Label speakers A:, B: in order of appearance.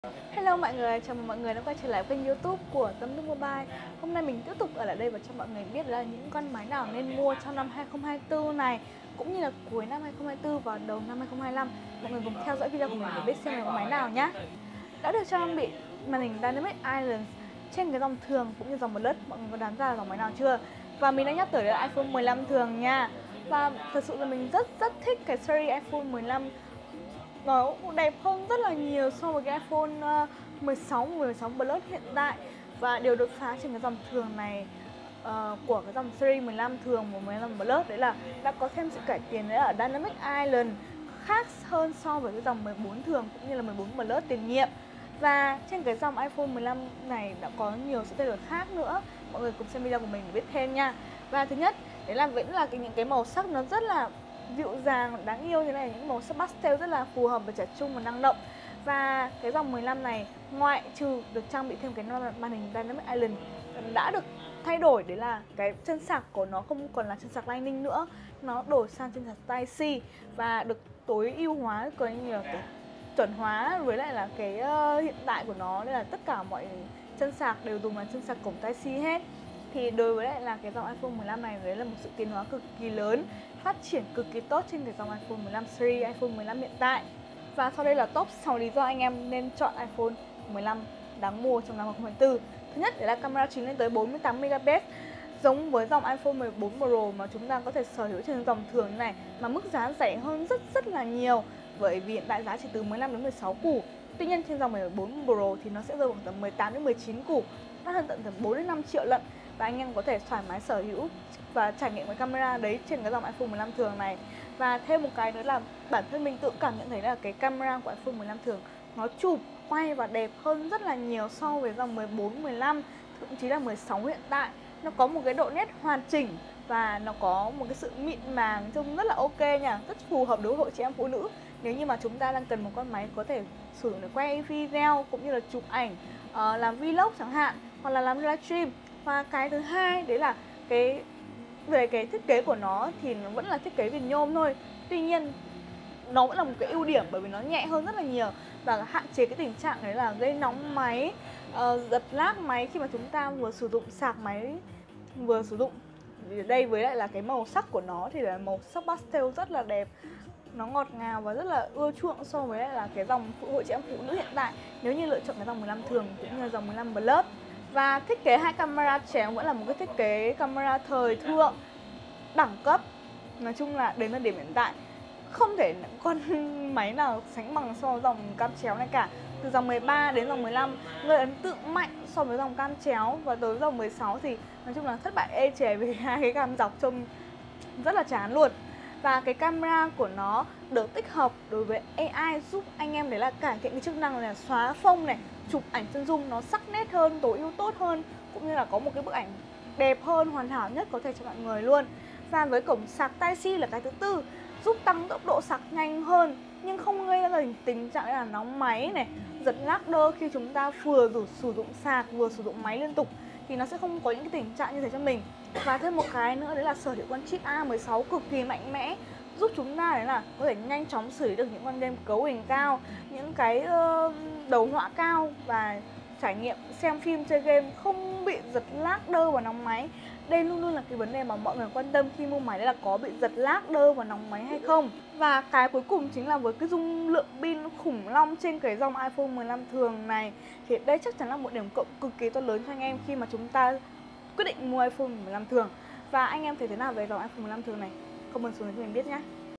A: Hello mọi người, chào mừng mọi người đã quay trở lại kênh YouTube của Tâm Đức Mobile. Hôm nay mình tiếp tục ở lại đây và cho mọi người biết là những con máy nào nên mua trong năm 2024 này, cũng như là cuối năm 2024 và đầu năm 2025. Mọi người cùng theo dõi video của mình để biết xem là con máy nào nhé. Đã được trang bị màn hình Dynamic Island trên cái dòng thường cũng như dòng Plus. Mọi người có đoán ra là dòng máy nào chưa? Và mình đã nhắc tới là iPhone 15 thường nha. Và thật sự là mình rất thích cái series iPhone 15. Nó đẹp hơn rất là nhiều so với cái iPhone 16 và 16 Plus hiện tại. Và điều đột phá trên cái dòng thường này của cái dòng series 15 thường và 15 Plus đấy là đã có thêm sự cải tiến đấy ở Dynamic Island, khác hơn so với cái dòng 14 thường cũng như là 14 Plus tiền nhiệm. Và trên cái dòng iPhone 15 này đã có nhiều sự thay đổi khác nữa. Mọi người cùng xem video của mình để biết thêm nha. Và thứ nhất, đấy là vẫn là những cái màu sắc nó rất là dịu dàng, đáng yêu thế này, những màu sắc pastel rất là phù hợp với trẻ trung và năng động. Và cái dòng 15 này, ngoại trừ được trang bị thêm cái màn hình Dynamic Island, đã được thay đổi, đấy là cái chân sạc của nó không còn là chân sạc Lightning nữa, nó đổi sang chân sạc Type-C và được tối ưu hóa, coi như là cái chuẩn hóa với lại là cái hiện tại của nó, đây là tất cả mọi chân sạc đều dùng là chân sạc cổng Type-C hết. Thì đối với lại là cái dòng iPhone 15 này, đấy là một sự tiến hóa cực kỳ lớn, phát triển cực kỳ tốt trên cái dòng iPhone 15 series, iPhone 15 hiện tại. Và sau đây là top 6 lý do anh em nên chọn iPhone 15 đáng mua trong năm 2024. Thứ nhất, đấy là camera chính lên tới 48 megapixel, giống với dòng iPhone 14 Pro mà chúng ta có thể sở hữu trên dòng thường này, mà mức giá rẻ hơn rất là nhiều, bởi vì hiện tại giá chỉ từ 15 đến 16 củ. Tuy nhiên trên dòng 14 Pro thì nó sẽ rơi khoảng tầm 18 đến 19 củ, đắt hơn tận 4 đến 5 triệu lận. Và anh em có thể thoải mái sở hữu và trải nghiệm cái camera đấy trên cái dòng iPhone 15 thường này. Và thêm một cái nữa là bản thân mình tự cảm nhận thấy là cái camera của iPhone 15 thường nó chụp, quay và đẹp hơn rất là nhiều so với dòng 14, 15, thậm chí là 16 hiện tại. Nó có một cái độ nét hoàn chỉnh và nó có một cái sự mịn màng trông rất là ok nha, rất phù hợp đối với hội chị em phụ nữ. Nếu như mà chúng ta đang cần một con máy có thể sử dụng để quay video cũng như là chụp ảnh, làm vlog chẳng hạn, hoặc là làm livestream. Và cái thứ hai đấy là về cái thiết kế của nó thì nó vẫn là thiết kế viền nhôm thôi. Tuy nhiên nó vẫn là một cái ưu điểm bởi vì nó nhẹ hơn rất là nhiều và hạn chế cái tình trạng đấy là gây nóng máy, giật lag máy khi mà chúng ta vừa sử dụng sạc máy vừa sử dụng. Ở đây với lại là cái màu sắc của nó thì là màu sắc pastel rất là đẹp, nó ngọt ngào và rất là ưa chuộng so với lại là cái dòng hội chị em phụ nữ hiện tại nếu như lựa chọn cái dòng 15 thường cũng như là dòng 15 Plus. Và thiết kế hai camera chéo vẫn là một cái thiết kế camera thời thượng, đẳng cấp. Nói chung là đến thời điểm hiện tại không thể con máy nào sánh bằng so với dòng cam chéo này cả. Từ dòng 13 đến dòng 15 gây ấn tượng mạnh so với dòng cam chéo, và tới dòng 16 thì nói chung là thất bại ê chề vì hai cái cam dọc trông rất là chán luôn. Và cái camera của nó được tích hợp đối với AI, giúp anh em đấy là cải thiện cái chức năng là xóa phông này, chụp ảnh chân dung nó sắc nét hơn, tối ưu tốt hơn, cũng như là có một cái bức ảnh đẹp hơn, hoàn hảo nhất có thể cho mọi người luôn. Và với cổng sạc Type-C là cái thứ tư, giúp tăng tốc độ sạc nhanh hơn nhưng không gây ra tình trạng là nóng máy này, giật lag đơ khi chúng ta vừa sử dụng sạc vừa sử dụng máy liên tục, thì nó sẽ không có những cái tình trạng như thế cho mình. Và thêm một cái nữa đấy là sở hữu con chip A16 cực kỳ mạnh mẽ, giúp chúng ta đấy là có thể nhanh chóng xử lý được những con game cấu hình cao, những cái đầu họa cao, và trải nghiệm xem phim chơi game không bị giật lag đơ và nóng máy. Đây luôn luôn là cái vấn đề mà mọi người quan tâm khi mua máy, đấy là có bị giật lag đơ và nóng máy hay không. Và cái cuối cùng chính là với cái dung lượng pin khủng long trên cái dòng iPhone 15 thường này, thì đây chắc chắn là một điểm cộng cực kỳ to lớn cho anh em khi mà chúng ta quyết định mua iPhone 15 thường. Và anh em thấy thế nào về dòng iPhone 15 thường này? Comment xuống cho mình biết nhé.